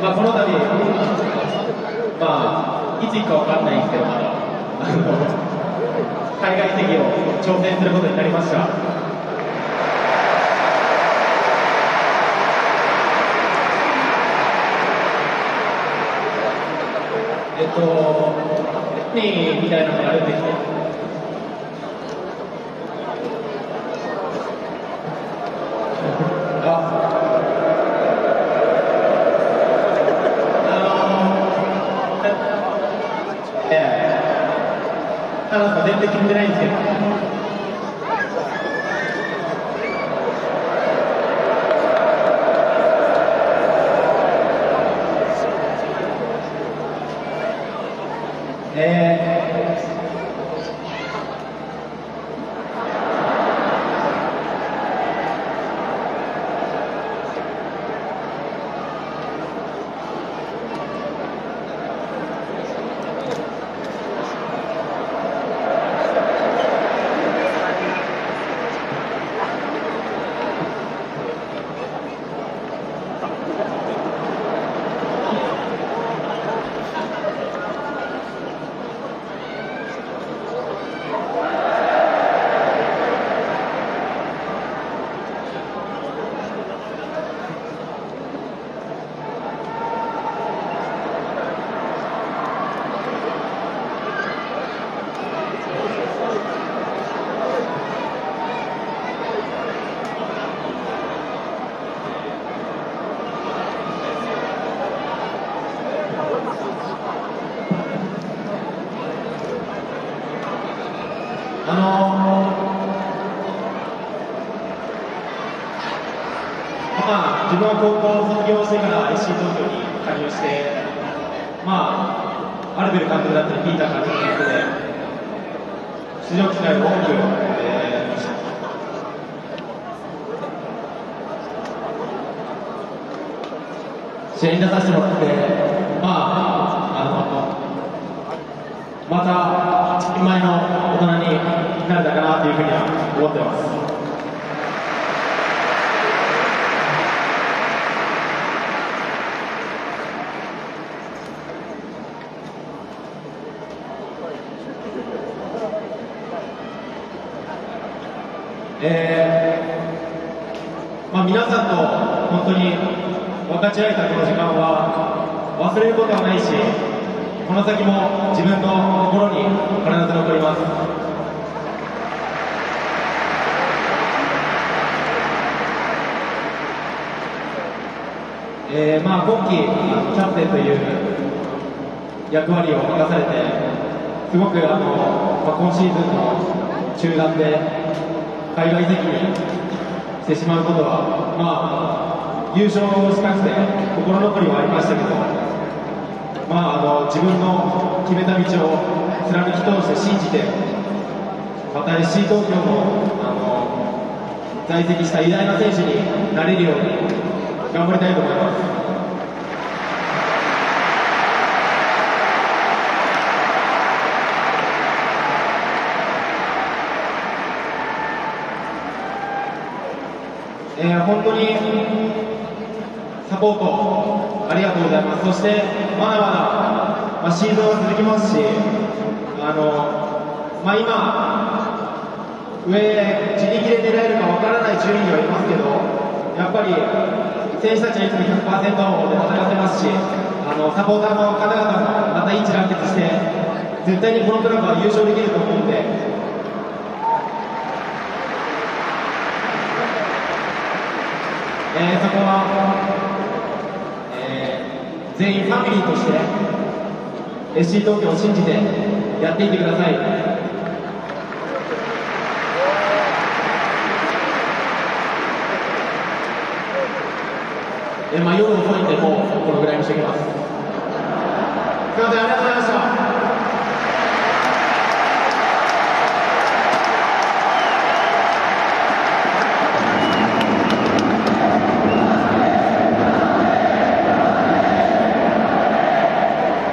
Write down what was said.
この度、いつ行くかわかんないんですけど、まだ海外移籍を挑戦することになりました。何みたいなのが出てきて、全然決めてないんですけど。自分は高校を卒業してから SC 東京に加入して、アルベル監督だったりピーター監督のことで出場機会を多く、試合に出させてもらって、また1人前の大人になれたかなというふうには思ってます。皆さんと本当に分かち合えたこの時間は忘れることはないし、この先も自分の心に必ず残ります。今季キャプテンという役割を任されて、すごく今シーズンの中盤で海外移籍にしてしまうことは、優勝したくて心残りはありましたけど、自分の決めた道を貫き通して信じて、また SC 東京の在籍した偉大な選手になれるように頑張りたいと思います。本当にサポートありがとうございます。そしてまだまだ、シーズンは続きますし、今上自力で狙えるかわからない順位にはいますけど、やっぱり選手たちはいつも 100% で戦ってますし、サポーターの方々もまた一致団結して絶対にこのクラブは優勝できると思うので、そこは、全員ファミリーとして SC 東京を信じてやっていってください。夜遅いんでもうこのぐらいにしておきます。すみません、ありがとうございました。